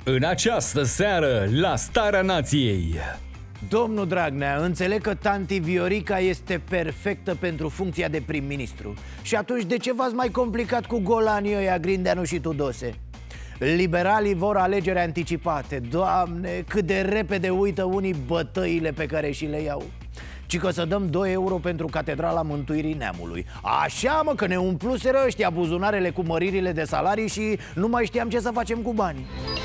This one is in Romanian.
În această seară, la Starea Nației. Domnul Dragnea, înțeleg că tanti Viorica este perfectă pentru funcția de prim-ministru. Și atunci de ce v-ați mai complicat cu golanii ăia, Grindeanu și Tudose? Liberalii vor alegeri anticipate. Doamne, cât de repede uită unii bătăile pe care și le iau. Ci că să dăm 2 euro pentru Catedrala Mântuirii Neamului. Așa, mă, că ne umpluseră ăștia buzunarele cu măririle de salarii și nu mai știam ce să facem cu banii.